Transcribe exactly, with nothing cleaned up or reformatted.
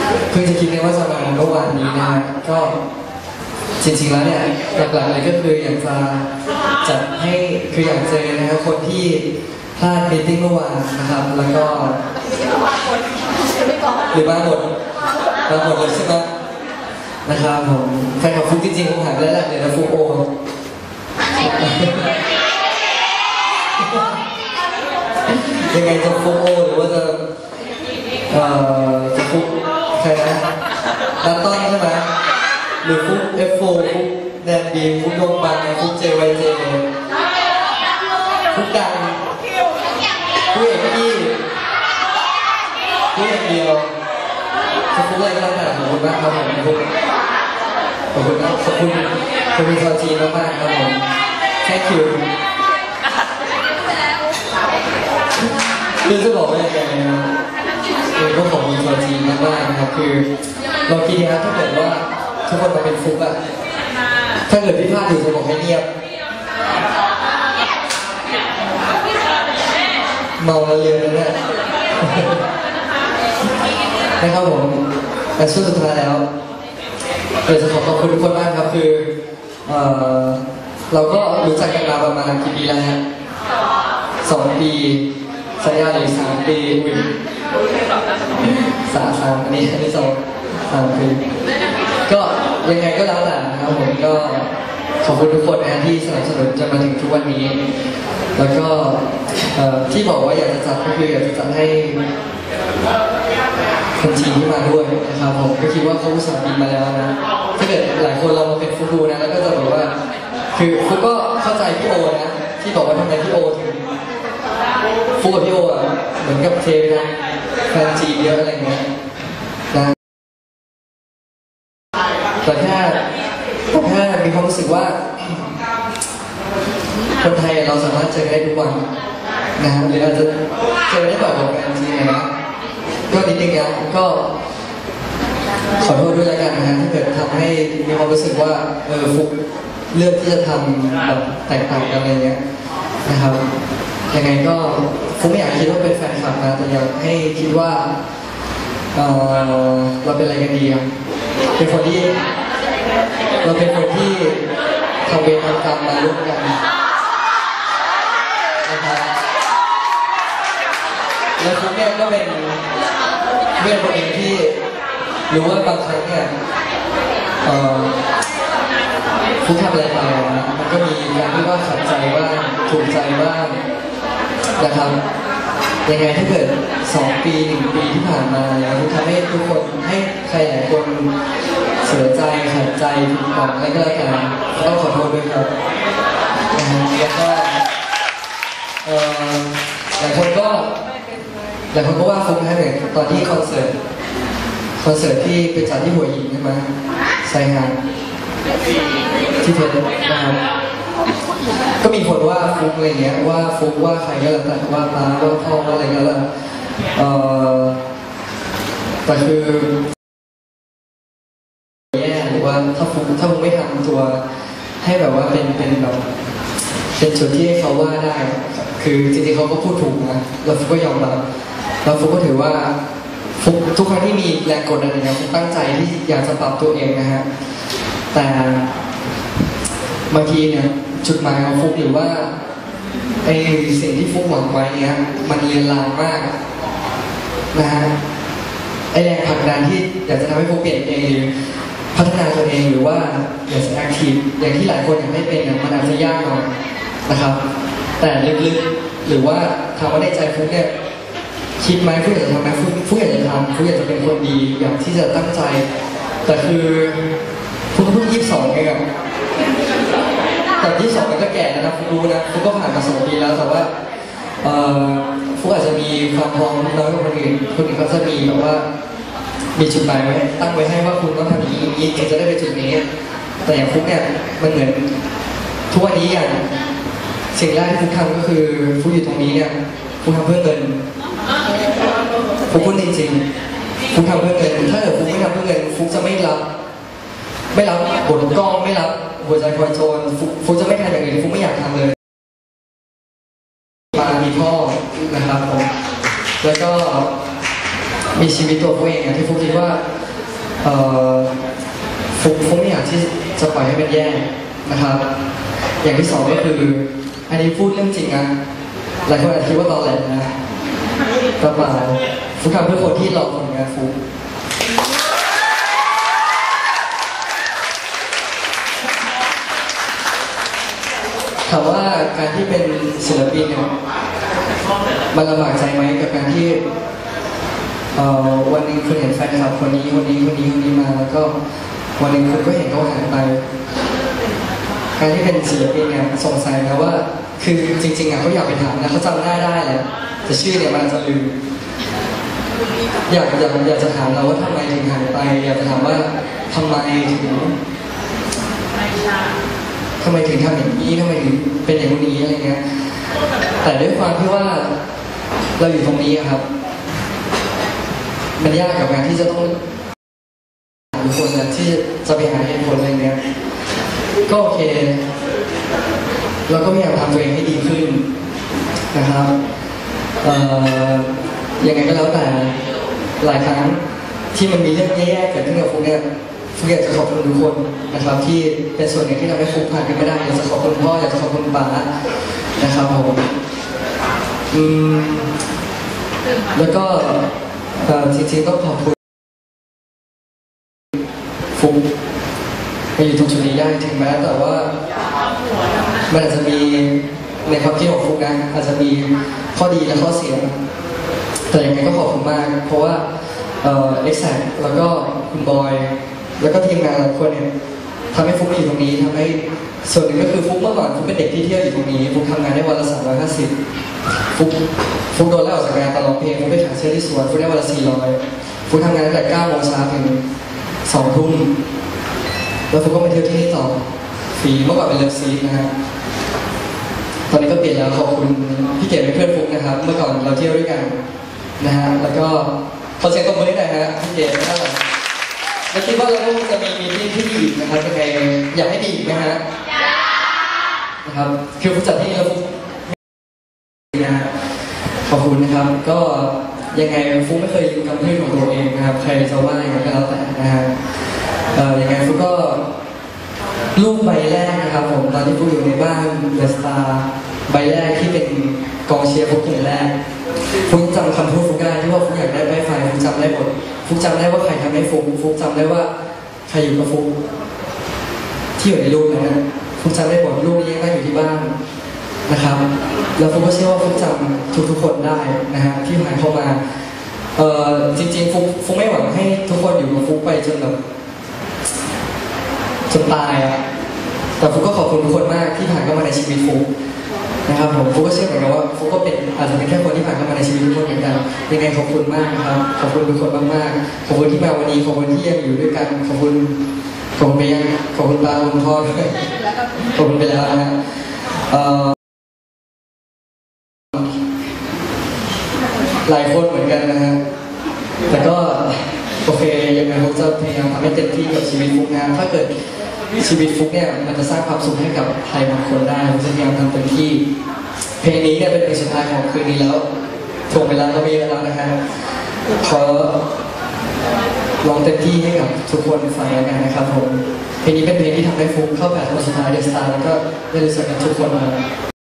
เพิ่งจะคิดเลยว่าจะมาเมื่อวานนี้นะฮะก็จริงๆแล้วเนี่ยหลักๆเลยก็คืออยากจะจัดให้คืออยากเจอนะครับคนที่พลาดมีตติ้งเมื่อวานนะครับแล้วก็หรือมาหมดมาหมดเลยใช่ไหมนะครับผมแฟนของฟุกจริงๆผมหายไปแล้วแหละเดี๋ยวนะฟุกโอยังไงจะฟุกโอหรือว่าจะเอ่อจะฟุกใครนะดัตต้นใช่ไหมหรือฟุกเอฟโฟฟุกแดนบีฟุกดงบังฟุกเจวายเจฟุกดังฟุกเอกกี้ฟุกอย่างเดียวจะฟุกอะไรก็แล้วแต่ขอบคุณมากครับผมฟุกขอบคุณนะขอบคุณคุณมีซอจีมากๆครับผมแค่คิวคือจะบอกว่าอย่างไรนะคือก็ขอบคุณซอจีมากๆนะครับคือเราคิดนะถ้าเกิดว่าทุกคนมาเป็นฟุกอะถ้าเกิดพี่พลาดอยู่จะบอกให้เงียบเมาแล้วเรียนแล้วเนี่ยนะครับผมแต่ช่วงสุดท้ายแล้วเดี๋ยวจะขอขอบคุณทุกคนมากครับคือเอ่อเราก็รู้จักกันมาประมาณกี่ปีแล้วฮะสองปีสัญญาเลยสามปีสามสามอันนี้อันนี้สองสามปีก็ยังไงก็แล้วแต่นะครับผมก็ขอบคุณทุกคนนะที่สนับสนุนจนมาถึงทุกวันนี้แล้วก็ที่บอกว่าอยากจะจัดก็คืออยากจะจัดให้คนจีนที่มาด้วยนะครับผมก็คิดว่าเขาอุตส่าห์บินมาแล้วนะถ้าเกิดหลายคนเรามาเป็นฟูดูนะแล้วก็จะบอกว่าคือฟูก็เข้าใจพี่โอนะที่บอกว่าทำไมพี่โอถึงฟูกับพี่โออ่ะเหมือนกับเทปนะแฟนจีนเยอะอะไรเงี้ยนะแต่แค่แต่แค่มีความรู้สึกว่าคนไทยเราสามารถเจอได้ทุกวันนะหรืออาจจะเจอได้บ่อยกว่าแฟนจีนนะก็นิดนึงนะก็ขอโทษด้วยแล้วกันนะฮะถ้าเกิดทำให้มีความรู้สึกว่าเออฟุกเลือกที่จะทำแบบแตกต่างกันอะไรเงี้ยนะครับยังไงก็ฟุกไม่อยากคิดว่าเป็นแฟนคลับนะแต่อยากให้คิดว่าเออเราเป็นอะไรกันดีครับเป็นคนที่เราเป็นคนที่ทำเวรทำกรรมมาร่วมกันนะครับแล้วฟุกเนี่ยก็เป็นเพื่อนคนเองที่รู้ว่าบางครั้งเนี่ยฟุกทำอะไรไปนะมันก็มีการที่ว่าขัดใจบ้างถูกใจบ้างนะครับยังไงถ้าเกิดสองปีหนึ่งปีที่ผ่านมาเนี่ยฟุกทำให้ทุกคนให้ใครหลายคนเสียใจขัดใจผิดหวังอะไรก็แล้วกันต้องขอโทษด้วยครับนะฮะแล้วก็หลายคนก็หลายคนก็ว่าฟุกให้เหมือนตอนที่คอนเสิร์ตคอนเสิร์ตที่ไปจัดที่หัวหินใช่ไหมใช่ครับที่เพชรนะครับก็มีคนว่าฟุกอะไรเงี้ยว่าฟุกว่าใครก็แล้วแต่ว่าตาว่าพ่อว่าอะไรก็แล้วเอ่อแต่คือแย่หรือว่าถ้าฟุกถ้าฟุกไม่ทำตัวให้แบบว่าเป็นเป็นแบบเป็นจุดที่เขาว่าได้คือจริงๆเขาก็พูดถูกนะแล้วฟุกก็ยอมรับแล้วฟุกก็ถือว่าฟุกทุกครั้งที่มีแรงกดดันอย่างเงี้ยฟุกตั้งใจที่อยากจะปรับตัวเองนะฮะแต่บางทีเนี่ยจุดหมายของฟุกหรือว่าไอ้สิ่งที่ฟุกหวังไว้เนี่ยมันเรียนลางมากนะฮะไอ้แรงผลักดันที่อยากจะทำให้ฟุกเปลี่ยนเองหรือพัฒนาตัวเองหรือว่าอยากจะแอคทีฟอย่างที่หลายคนอยากให้เป็นมันอาจจะยากหน่อยนะครับแต่ลึกๆหรือว่าถามว่าในใจฟุกเนี่ยคิดไหมฟุกอยากจะทำไหมฟุกฟุกอยากจะทำฟุกอยากจะเป็นคนดีอยากที่จะตั้งใจแต่คือฟุกเพิ่งยี่สิบสองเองอะแต่ยี่สิบสองมันก็แก่แล้วนะฟุกรู้นะฟุกก็ผ่านมาสองปีแล้วแต่ว่าฟุกอาจจะมีความพร้อมน้อยกว่าคนอื่นคนอื่นเขาจะมีแบบว่ามีจุดหมายไว้ตั้งไว้ให้ว่าคุณต้องทำอย่างนี้อย่างนี้ถึงจะได้ไปจุดนี้แต่อย่างฟุกเนี่ยมันเหมือนทุกวันนี้อย่างสิ่งแรกที่ฟุกทำก็คือฟุกอยู่ตรงนี้เนี่ยฟุกทำเพื่อเงินฟุกพูดจริงๆฟุกทำเพื่อเงินถ้าเกิดฟุกไม่ทำเพื่อเงินฟุกจะไม่รับไม่รับบทกล้องไม่รับหัวใจคอยโจรฟุกจะไม่ทำอย่างอื่นฟุกไม่อยากทำเลยมามีพ่อนะครับผมแล้วก็มีชีวิตตัวฟุกเองที่ฟุกคิดว่าเอ่อฟุกฟุกไม่อยากที่จะปล่อยให้มันแย่นะครับอย่างที่สองก็คืออันนี้พูดเรื่องจริงนะหลายคนอาจจะคิดว่าเราแหละนะประมาณฟุกทำเพื่อคนที่รอผลงานฟุกถามว่าการที่เป็นศิลปินเนี่ยมันลำบากใจไหมกับการที่วันหนึ่งคุณเห็นแฟนคลับคนนี้คนนี้คนนี้คนนี้มาแล้วก็วันหนึ่งคุณก็เห็นเขาหายไปการที่เป็นศิลปินเนี่ยสงสัยนะว่าคือจริงๆอ่ะเขาอยากไปถามนะเขาจำหน้าได้แหละแต่ชื่อเนี่ยมันจะลืมอยากอยากอยากจะถามเราว่าทำไมถึงหายไปอยากจะถามว่าทำไมถึงทำไมถึงทำอย่างนี้ทำไมถึงเป็นอย่างนี้อะไรเงี้ยแต่ด้วยความที่ว่าเราอยู่ตรงนี้ครับมันยากกับการที่จะต้องทุกคนนะที่จะไปหาเหตุผลอะไรเงี้ยก็โอเคเราก็พยายามทำตัวเองให้ดีขึ้นนะครับยังไงก็แล้วแต่หลายครั้งที่มันมีเรื่องแย่ๆเกิดขึ้นกับฟุกเนี่ยฟุกอยากจะขอบคุณทุกคนนะครับที่เป็นส่วนหนึ่งที่ทำให้ฟุกผ่านกันไม่ได้อยากจะขอบคุณพ่ออยากจะขอบคุณป๋านะครับผมอืมแล้วก็จริงๆต้องขอบคุณฟุกมาอยู่ตรงจุดนี้ได้ถึงแม้แต่ว่ามันอาจจะมีในความคิดของฟุกนะอาจจะมีข้อดีและข้อเสียแต่ยังไงก็ขอบคุณมากเพราะว่าเอ็กแซกแล้วก็คุณบอยแล้วก็ทีมงานหลายคนเนี่ยทำให้ฟุกอยู่ตรงนี้ทำให้ส่วนหนึ่งก็คือฟุกเมื่อก่อนฟุกเป็นเด็กที่เที่ยวอยู่ตรงนี้ฟุกทำงานได้วันละสามร้อยห้าสิบฟุกฟุกโดนไล่ออกจากงานตลอดเพลงฟุกไปขายเสื้อที่สวนฟุกได้วันละสี่ร้อยฟุกทำงานตั้งแต่เก้าโมงเช้าถึงสองทุ่มแล้วฟุกก็มาเที่ยวที่นี่ต่อฟรีเมื่อก่อนเป็นเลิฟซีนะฮะตอนนี้ก็เปลี่ยนแล้วขอบคุณพี่เก๋เป็นเพื่อนฟุกนะครับเมื่อก่อนเราเที่ยวด้วยกันนะฮะแล้วก็ขอเสียงตบมือให้หน่อยฮะพี่เก๋นะครับแล้วคิดว่าเราก็จะมีมีที่ที่ดีอีกนะครับยังไงอยากให้ดีอีกไหมฮะนะครับคือฟุกจัดที่แล้วฟุกนะขอบคุณนะครับก็ยังไงฟุกไม่เคยยืมกำพืชของตัวเองนะครับใครจะว่าอย่างไรก็แล้วแต่นะฮะยังไงฟุกก็รูปใบแรกนะครับผมตอนที่ฟุกอยู่ในบ้านเดอะสตาร์ใบแรกที่เป็นกองเชียร์ฟุกคนแรกฟุกจำคำพูดฟุกได้ที่ว่าฟุกอยากได้ใบไฟฟุกจำได้หมดฟุกจำได้ว่าใครทำให้ฟุกฟุกจำได้ว่าใครอยู่กับฟุกที่อยู่ในรูปนะฮะฟุกจำได้หมดรูปนี้ยังนั่งอยู่ที่บ้านนะครับแล้วฟุกก็เชื่อว่าฟุกจำทุกทุกคนได้นะฮะที่ผ่านเข้ามาเอ่อจริงๆฟุกฟุกไม่หวังให้ทุกคนอยู่กับฟุกไปจนแบบจนตายอ่ะแต่ฟุกก็ขอบคุณทุกคนมากที่ผ่านเข้ามาในชีวิตฟุกนะครับผมฟุกก็เชื่อเหมือนกันว่าฟุกก็เป็นอาจจะเป็นแค่คนที่ผ่านเข้ามาในชีวิตทุกคนเหมือนกันยังไงขอบคุณมากนะครับขอบคุณทุกคนมากๆขอบคุณที่มาวันนี้ขอบคุณที่ยังอยู่ด้วยกันขอบคุณขอบคุณไปยังขอบคุณตาขอบคุณพ่อด้วยขอบคุณไปแล้วนะหลายคนเหมือนกันนะฮะแต่ก็โอเคยังไงฟุกจะพยายามทำให้เต็มที่กับชีวิตฟุกนะถ้าเกิดชีวิตฟุกเนี่ยมันจะสร้างความสุขให้กับใครบางคนได้ฟุกจะพยายามทำเต็มที่เพลงนี้เนี่ยเป็นเพลงสุดท้ายของคืนนี้แล้วถ่วงเวลาก็ไม่เยอะแล้วนะฮะขอลองเต็มที่ให้กับทุกคนฟังแล้วกันนะครับผมเพลงนี้เป็นเพลงที่ทำให้ฟุกเข้าแบบคนสุดท้ายเดอะสตาร์แล้วก็ได้รู้สึกกับทุกคนมา